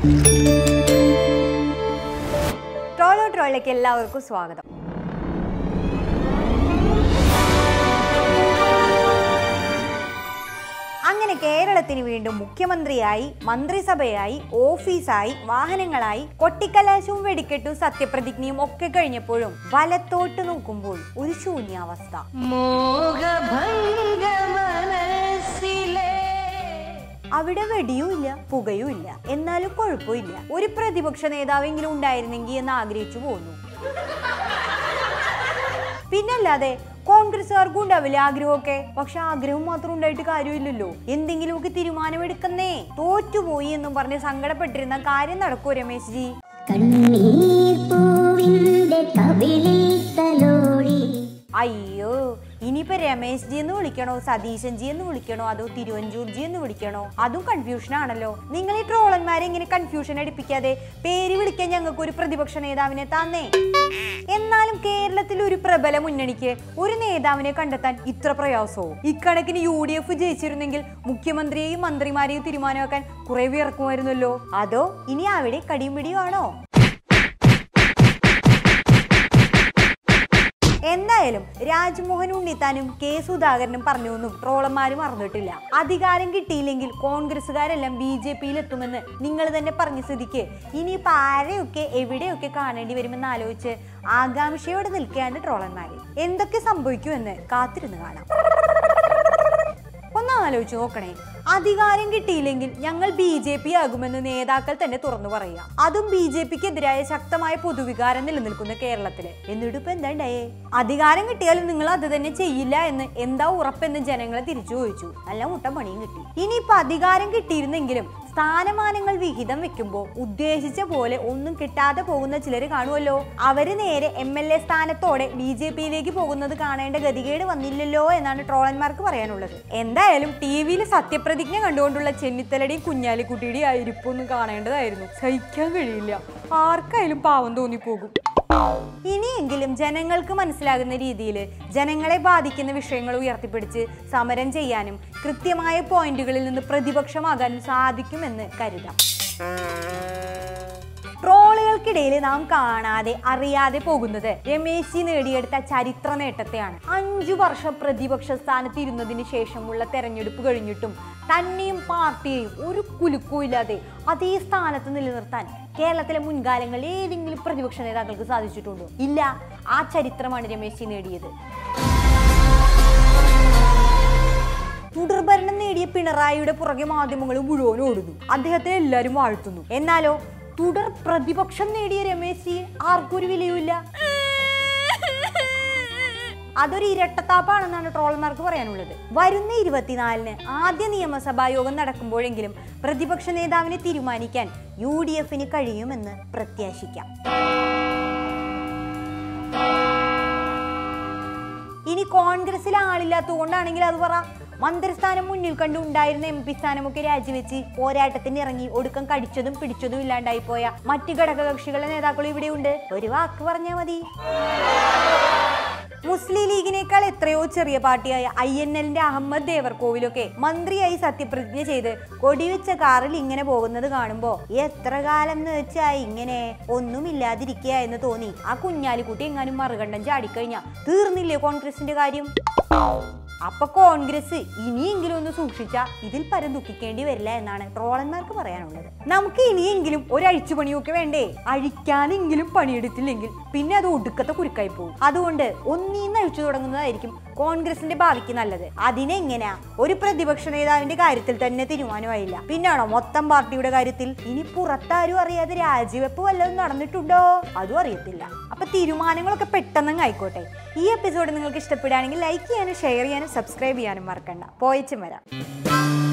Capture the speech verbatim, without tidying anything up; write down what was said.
ട്രോളോ ട്രോളിലേക്ക് എല്ലാവർക്കും സ്വാഗതം. അങ്ങനെ കേരളത്തിന് വീണ്ടും മുഖ്യമന്ത്രിയായി, മന്ത്രിസഭയായി, ഓഫീസായി, വാഹനങ്ങളായി, കൊട്ടിക്കലാശവും വെടിക്കെട്ടും സത്യപ്രതിജ്ഞയും ഒക്കെ കഴിഞ്ഞപ്പോഴും വലത്തോട്ട് നോക്കുമ്പോൾ ഒരു ശൂന്യാവസ്ഥ. അവിടെ വെടിയും ഇല്ല, പുകയും ഇല്ല, എന്നാലും കുഴപ്പമില്ല, ഒരു പ്രതിപക്ഷ നേതാവെങ്കിലും ഉണ്ടായിരുന്നെങ്കിൽ എന്ന് ആഗ്രഹിച്ചു പോന്നു. പിന്നല്ലാതെ കോൺഗ്രസ്സുകാർക്കും ഉണ്ടാവില്ലേ ആഗ്രഹമൊക്കെ. പക്ഷെ ആഗ്രഹം മാത്രം ഉണ്ടായിട്ട് കാര്യമില്ലല്ലോ, എന്തെങ്കിലുമൊക്കെ തീരുമാനമെടുക്കുന്നേ. തോറ്റുപോയി എന്നും പറഞ്ഞ് സങ്കടപ്പെട്ടിരുന്ന കാര്യം നടക്കൂ രമേശ് ജി? അയ്യോ, ഇനിയിപ്പോ രമേശ് ജി എന്ന് വിളിക്കണോ, സതീശൻ ജി എന്ന് വിളിക്കണോ, അതോ തിരുവഞ്ചൂർ ജി എന്ന് വിളിക്കണോ? അതും കൺഫ്യൂഷൻ ആണല്ലോ. നിങ്ങൾ ഈ ട്രോളന്മാരെ ഇങ്ങനെ കൺഫ്യൂഷൻ അടിപ്പിക്കാതെ പേര് വിളിക്കാൻ ഞങ്ങൾക്ക് ഒരു പ്രതിപക്ഷ നേതാവിനെ തന്നേ. എന്നാലും കേരളത്തിൽ ഒരു പ്രബല മുന്നണിക്ക് ഒരു നേതാവിനെ കണ്ടെത്താൻ ഇത്ര പ്രയാസമോ? ഇക്കണക്കിന് യു ഡി എഫ് ജയിച്ചിരുന്നെങ്കിൽ മുഖ്യമന്ത്രിയെയും മന്ത്രിമാരെയും തീരുമാനമാക്കാൻ കുറെ വിയർക്കുമായിരുന്നല്ലോ. അതോ ഇനി അവിടെ കടിയും പിടിയും ആണോ? എന്തായാലും രാജ്മോഹൻ ഉണ്ണിത്താനും കെ സുധാകരനും പറഞ്ഞൊന്നും ട്രോളന്മാരും മറന്നിട്ടില്ല. അധികാരം കിട്ടിയില്ലെങ്കിൽ കോൺഗ്രസുകാരെല്ലാം ബി ജെ പിയിൽ എത്തുമെന്ന് നിങ്ങൾ തന്നെ പറഞ്ഞ സ്ഥിതിക്ക് ഇനിയിപ്പോ ആരെയൊക്കെ എവിടെയൊക്കെ കാണേണ്ടി വരുമെന്ന് ആലോചിച്ച് ആകാംക്ഷയോടെ നിൽക്കുകയാണ് ട്രോളന്മാര്. എന്തൊക്കെ സംഭവിക്കുമെന്ന് കാത്തിരുന്ന് കാണാം. ഒന്ന് ആലോചിച്ച് നോക്കണേ, അധികാരം കിട്ടിയില്ലെങ്കിൽ ഞങ്ങൾ ബി ജെ പി ആകുമെന്ന് നേതാക്കൾ തന്നെ തുറന്നു പറയുക. അതും ബി ജെ പിക്ക് എതിരായ ശക്തമായ പൊതുവികാരം നിലനിൽക്കുന്ന കേരളത്തില്. എന്നിട്ട് ഇപ്പൊ എന്താ ഉണ്ടായേ? അധികാരം കിട്ടിയാലും നിങ്ങൾ അത് തന്നെ ചെയ്യില്ല എന്ന് എന്താ ഉറപ്പെന്ന് ജനങ്ങളെ തിരിച്ചു ചോദിച്ചു. നല്ല മുട്ട പണിയും കിട്ടി. ഇനിയിപ്പൊ അധികാരം കിട്ടിയിരുന്നെങ്കിലും സ്ഥാനമാനങ്ങൾ വിഹിതം വെക്കുമ്പോ ഉദ്ദേശിച്ച പോലെ ഒന്നും കിട്ടാതെ പോകുന്ന ചിലര് കാണുമല്ലോ. അവര് നേരെ എം എൽ എ സ്ഥാനത്തോടെ ബി ജെ പിയിലേക്ക് പോകുന്നത് കാണേണ്ട ഗതികേട് വന്നില്ലല്ലോ എന്നാണ് ട്രോളന്മാർക്ക് പറയാനുള്ളത്. എന്തായാലും ടി വിയിൽ സത്യപ്രതിജ്ഞ കണ്ടുകൊണ്ടുള്ള ചെന്നിത്തലയുടെയും കുഞ്ഞാലിക്കുട്ടിയുടെയും ആയിരിപ്പൊന്നും കാണേണ്ടതായിരുന്നു. സഹിക്കാൻ കഴിയില്ല, ആർക്കായാലും പാവം തോന്നിപ്പോകും. ഇനിയെങ്കിലും ജനങ്ങൾക്ക് മനസ്സിലാകുന്ന രീതിയിൽ ജനങ്ങളെ ബാധിക്കുന്ന വിഷയങ്ങൾ ഉയർത്തിപ്പിടിച്ച് സമരം ചെയ്യാനും കൃത്യമായ പോയിന്റുകളിൽ നിന്ന് പ്രതിപക്ഷമാകാനും സാധിക്കുമെന്ന് കരുതാം. ട്രോളുകൾക്കിടയിൽ നാം കാണാതെ അറിയാതെ പോകുന്നത് രമേശ് ജി നേടിയെടുത്ത ചരിത്ര നേട്ടത്തെയാണ്. അഞ്ചു വർഷം പ്രതിപക്ഷ സ്ഥാനത്ത് ഇരുന്നതിന് ശേഷമുള്ള തെരഞ്ഞെടുപ്പ് കഴിഞ്ഞിട്ടും തന്നെയും പാർട്ടിയെയും ഒരു കുലുക്കവും ഇല്ലാതെ അതേ സ്ഥാനത്ത് നിലനിർത്താൻ കേരളത്തിലെ മുൻകാലങ്ങളിൽ ഏതെങ്കിലും പ്രതിപക്ഷ നേതാക്കൾക്ക് സാധിച്ചിട്ടുണ്ടോ? ഇല്ല. ആ ചരിത്രമാണ് രമേശ് ജി നേടിയത്. തുടർഭരണം നേടിയ പിണറായിയുടെ പുറകെ മാധ്യമങ്ങൾ മുഴുവൻ ഓടുന്നു, അദ്ദേഹത്തെ എല്ലാവരും വാഴ്ത്തുന്നു. എന്നാലോ തുടർ പ്രതിപക്ഷം നേടിയ രമേശ് ജി ആർക്കൊരു വിലയുമില്ല. അതൊരു ഇരട്ടത്താപ്പാണെന്നാണ് ട്രോളന്മാർക്ക് പറയാനുള്ളത്. വരുന്ന ഇരുപത്തിനാലിന് ആദ്യ നിയമസഭാ യോഗം നടക്കുമ്പോഴെങ്കിലും പ്രതിപക്ഷ നേതാവിനെ തീരുമാനിക്കാൻ യു ഡി എഫിന് കഴിയുമെന്ന് പ്രത്യാശിക്കാം. ഇനി കോൺഗ്രസിൽ ആളില്ലാത്തത് കൊണ്ടാണെങ്കിൽ അത് പറ. മന്ത്രിസ്ഥാനം മുന്നിൽ കണ്ടു ഉണ്ടായിരുന്ന എം പി സ്ഥാനമൊക്കെ രാജിവെച്ച് പോരാട്ടത്തിന് ഇറങ്ങി ഒടുക്കം കടിച്ചതും പിടിച്ചതും ഇല്ലാണ്ടായി പോയ മറ്റു ഘടകകക്ഷികളുടെ നേതാക്കളും ഇവിടെയുണ്ട്. ഒരു വാക്ക് പറഞ്ഞാൽ മതി. മുസ്ലിം ലീഗിനേക്കാൾ എത്രയോ ചെറിയ പാർട്ടിയായ ഐ എൻ എല്ലിന്റെ അഹമ്മദ് ദേവർകോവിലൊക്കെ മന്ത്രിയായി സത്യപ്രതിജ്ഞ ചെയ്ത് കൊടിവെച്ച കാറിൽ ഇങ്ങനെ പോകുന്നത് കാണുമ്പോ എത്ര കാലം എന്ന് വെച്ചാ ഇങ്ങനെ ഒന്നുമില്ലാതിരിക്കുക എന്ന് തോന്നി. ആ കുഞ്ഞാലിക്കുട്ടി എങ്ങാനും മറുകണ്ഠം ചാടിക്കഴിഞ്ഞാ തീർന്നില്ലേ കോൺഗ്രസിന്റെ കാര്യം? അപ്പൊ കോൺഗ്രസ് ഇനിയെങ്കിലും ഒന്ന് സൂക്ഷിച്ചാ ഇതിൽ പരം ദുഃഖിക്കേണ്ടി വരില്ല എന്നാണ് ട്രോളന്മാർക്ക് പറയാനുള്ളത്. നമുക്ക് ഇനിയെങ്കിലും ഒരു അഴിച്ചുപണിയൊക്കെ വേണ്ടേ? അഴിക്കാനെങ്കിലും പണിയെടുത്തില്ലെങ്കിൽ പിന്നെ അത് ഒടുക്കത്തെ കുരുക്കായി പോകും. അതുകൊണ്ട് ഒന്നീന്ന് അഴിച്ചു തുടങ്ങുന്നതായിരിക്കും കോൺഗ്രസിന്റെ ഭാവിക്ക് നല്ലത്. അതിനെങ്ങനെയാ? ഒരു പ്രതിപക്ഷ നേതാവിന്റെ കാര്യത്തിൽ തന്നെ തീരുമാനമായില്ല, പിന്നാണോ മൊത്തം പാർട്ടിയുടെ കാര്യത്തിൽ? ഇനി പുറത്താരും അറിയാതെ രാജിവെപ്പ് വല്ലതും നടന്നിട്ടുണ്ടോ? അതും അറിയത്തില്ല. അപ്പൊ തീരുമാനങ്ങളൊക്കെ പെട്ടെന്ന് ആയിക്കോട്ടെ. ഈ എപ്പിസോഡ് നിങ്ങൾക്ക് ഇഷ്ടപ്പെടുകയാണെങ്കിൽ ലൈക്ക് ചെയ്യാനും ഷെയർ ചെയ്യാനും സബ്സ്ക്രൈബ് ചെയ്യാനും മറക്കണ്ട. പോയിച്ചും വരാം.